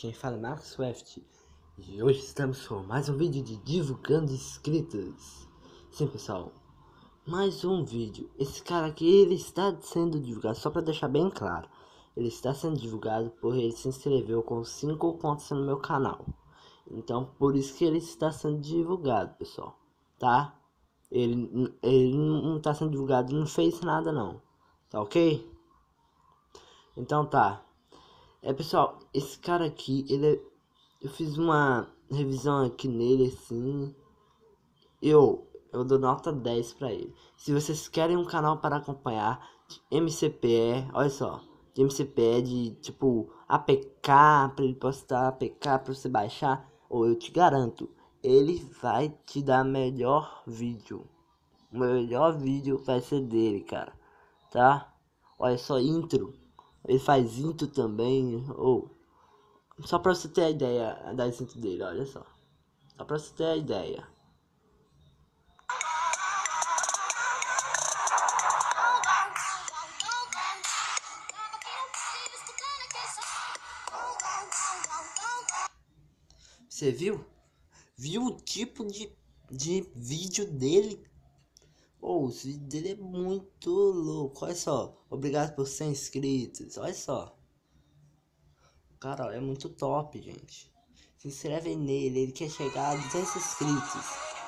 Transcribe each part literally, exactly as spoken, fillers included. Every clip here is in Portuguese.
quem fala é Marcos Swift e hoje estamos com mais um vídeo de divulgando inscritos. Sim, pessoal, mais um vídeo. Esse cara aqui, ele está sendo divulgado, só para deixar bem claro, ele está sendo divulgado por ele se inscreveu com cinco contas no meu canal. Então por isso que ele está sendo divulgado, pessoal, tá? Ele, ele não está sendo divulgado, não fez nada não, tá ok? Então tá. É, pessoal, esse cara aqui, ele é, eu fiz uma revisão aqui nele, assim, eu, eu dou nota dez pra ele. Se vocês querem um canal para acompanhar de M C P E, olha só, de M C P E, de tipo A P K, pra ele postar A P K pra você baixar, ou eu te garanto, ele vai te dar melhor vídeo. O melhor vídeo vai ser dele, cara, tá? Olha só, intro, ele faz intro também, ou... Só pra você ter a ideia da cinto dele, olha só. Só pra você ter a ideia. Você viu? Viu o tipo de, de vídeo dele? Oh, o vídeo dele é muito louco. Olha só. Obrigado por cem inscritos. Olha só. Cara, é muito top, gente. Se inscreve nele. Ele quer chegar a duzentos inscritos.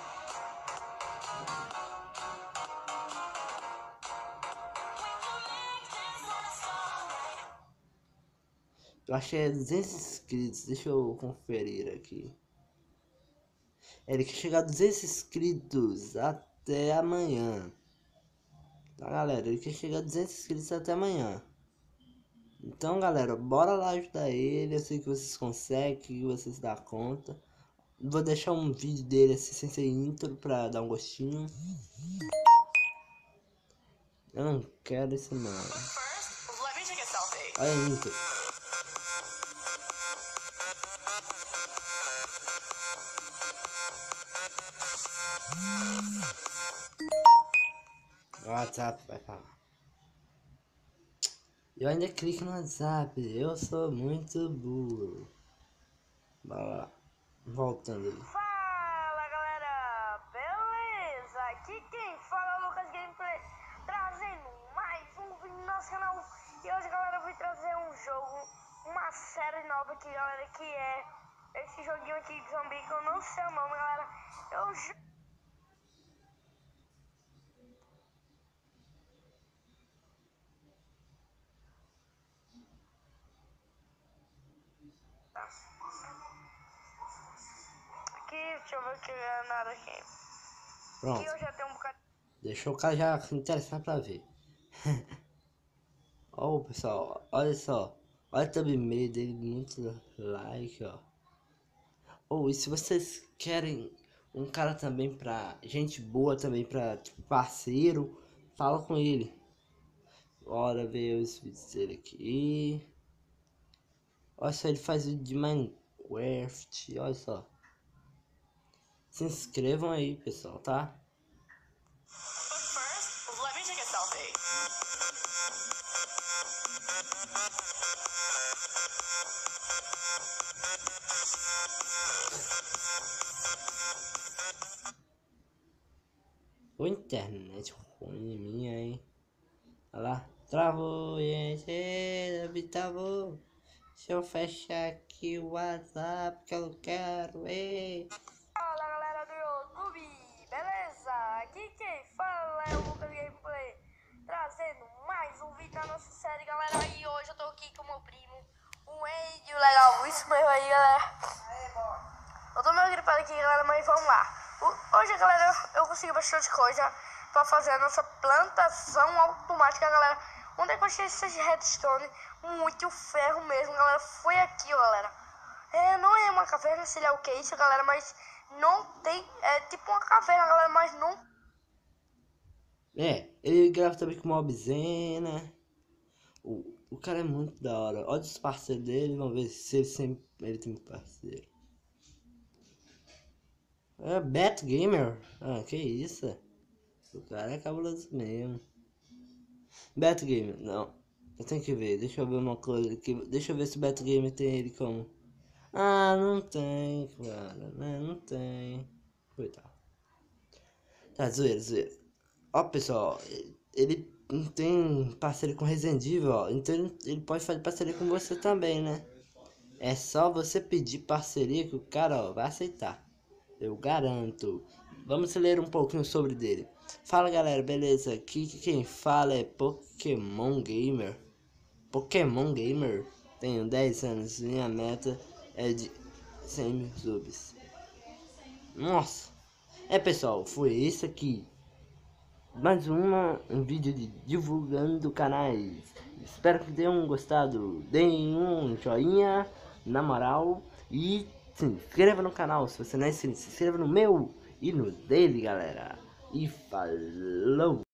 Eu achei duzentos inscritos. Deixa eu conferir aqui. Ele quer chegar a duzentos inscritos até amanhã. Tá, galera? Ele quer chegar a duzentos inscritos até amanhã. Então, galera, bora lá ajudar ele. Eu sei que vocês conseguem, que vocês dão conta. Vou deixar um vídeo dele assim, sem ser intro, pra dar um gostinho. Eu não quero esse não. Olha a intro. O WhatsApp vai falar. Eu ainda clico no WhatsApp. Eu sou muito burro. Bora lá. Voltando ali. Fala, galera, beleza? Aqui quem fala é o Lucas Gameplay, trazendo mais um vídeo no nosso canal. E hoje, galera, eu vou trazer um jogo, uma série nova aqui, galera, que é esse joguinho aqui de zumbi que eu não sei o nome, galera. Eu ju- Aqui, deixa eu ver o que é nada aqui. Pronto. Aqui eu já tenho um bocado. Deixou o cara já se interessar pra ver. Ó, oh, pessoal, olha só. Olha o thumbnail dele, muito like, ó. Ou oh, e se vocês querem um cara também pra... gente boa também pra, tipo, parceiro, fala com ele. Bora ver os vídeos dele aqui. Olha só, ele faz vídeo de Minecraft, olha só. Se inscrevam aí, pessoal, tá? Ô, internet ruim minha, hein? Olha lá. Travou, gente. Travou. Deixa eu fechar aqui o WhatsApp que eu não quero. Ei. Fala, galera do YouTube, beleza? Aqui quem fala é o Lucas Gameplay, trazendo mais um vídeo da nossa série, galera. E hoje eu tô aqui com o meu primo, o Ed, legal, isso mesmo aí, galera. Eu tô meio gripado aqui, galera, mas vamos lá. O, hoje, galera, eu consegui bastante coisa pra fazer a nossa plantação automática, galera. Onde é que eu achei esses redstone? Muito ferro mesmo, galera. Foi aqui, ó, galera. É, não é uma caverna, sei lá o que é isso, galera, mas não tem, é tipo uma caverna, galera, mas não... É, ele grava também com Mobzena. O, o cara é muito da hora. Olha os parceiros dele, vamos ver se ele sempre ele tem parceiro. É Beto Gamer. Ah, que isso? O cara é cabuloso mesmo. Beto Gamer, não. Eu tenho que ver, deixa eu ver uma coisa aqui. Deixa eu ver se o Beto Gamer tem ele como Ah, não tem, cara, né? Não tem. Coitado. Tá, zoeira, zoeira. Ó, pessoal, ele não tem parceria com Resident Evil, ó. Então ele, ele pode fazer parceria com você também, né? É só você pedir parceria que o cara, ó, vai aceitar. Eu garanto. Vamos ler um pouquinho sobre dele. Fala, galera, beleza? Aqui quem fala é Pokémon Gamer. Pokémon Gamer. Tenho dez anos. Minha meta é de cem mil subs. Nossa. É, pessoal, foi isso aqui. Mais uma, um vídeo de divulgando canais. Espero que tenham gostado. Deem um joinha, na moral. E se inscreva no canal. Se você não é inscrito, se inscreva no meu e no dele, galera. E falou!